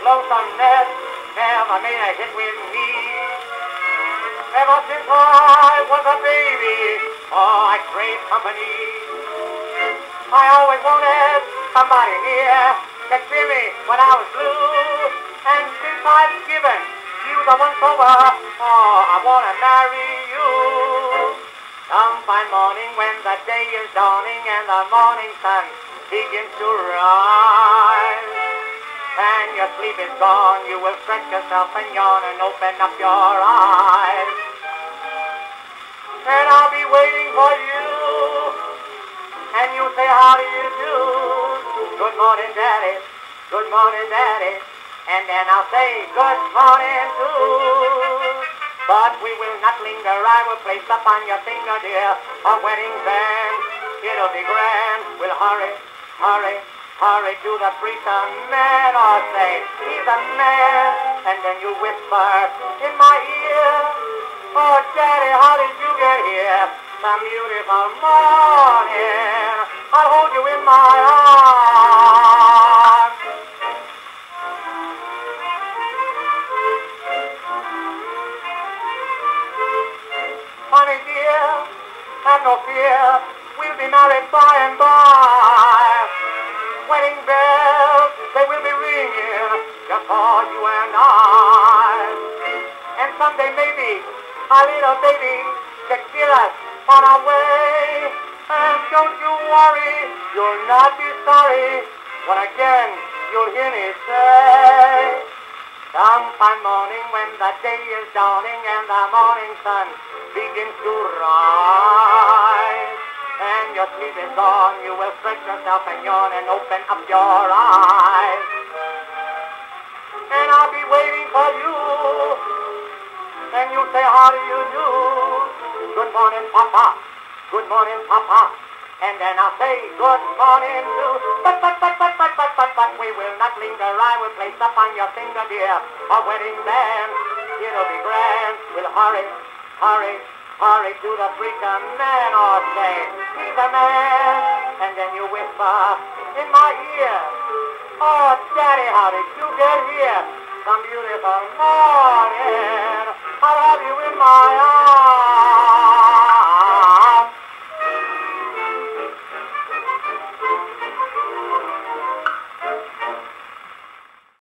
lonesomeness never made a hit with me. Ever since I was a baby, oh, I crave company. I always wanted somebody near to cheer me when I was blue. And since I've given you the once over, oh, I want to marry you. Some fine morning when the day is dawning and the morning sun begins to rise, and your sleep is gone, you will stretch yourself and yawn and open up your eyes. And I'll be waiting for you, and you say, how do you do? Good morning, Daddy. Good morning, Daddy. And then I'll say, good morning, too. But we will not linger. I will place upon your finger, dear, a wedding band. It'll be grand. We'll hurry, hurry, hurry to the preacher man, or say, he's a man. And then you whisper in my ear, oh, Daddy, how did you get here? Some beautiful morning, I'll hold you in my arms. Honey dear, have no fear, we'll be married by and by. Wedding bells, they will be ringing, just for you and I. And someday maybe, a little baby can get us on our way. And don't you worry, you'll not be sorry when again you'll hear me say, some fine morning when the day is dawning and the morning sun begins to rise, and your sleep is gone, you will stretch yourself and yawn and open up your eyes. And I'll be waiting for you, and you say, how do you do? Good morning, Papa. Good morning, Papa. And then I'll say, good morning, too. But, we will not linger. I will place upon your finger, dear, a wedding band. It'll be grand. We'll hurry, hurry, hurry to the preacher man, or say, he's a man. And then you whisper in my ear, oh, Daddy, how did you get here? Some beautiful morning, I'll have you in my arms.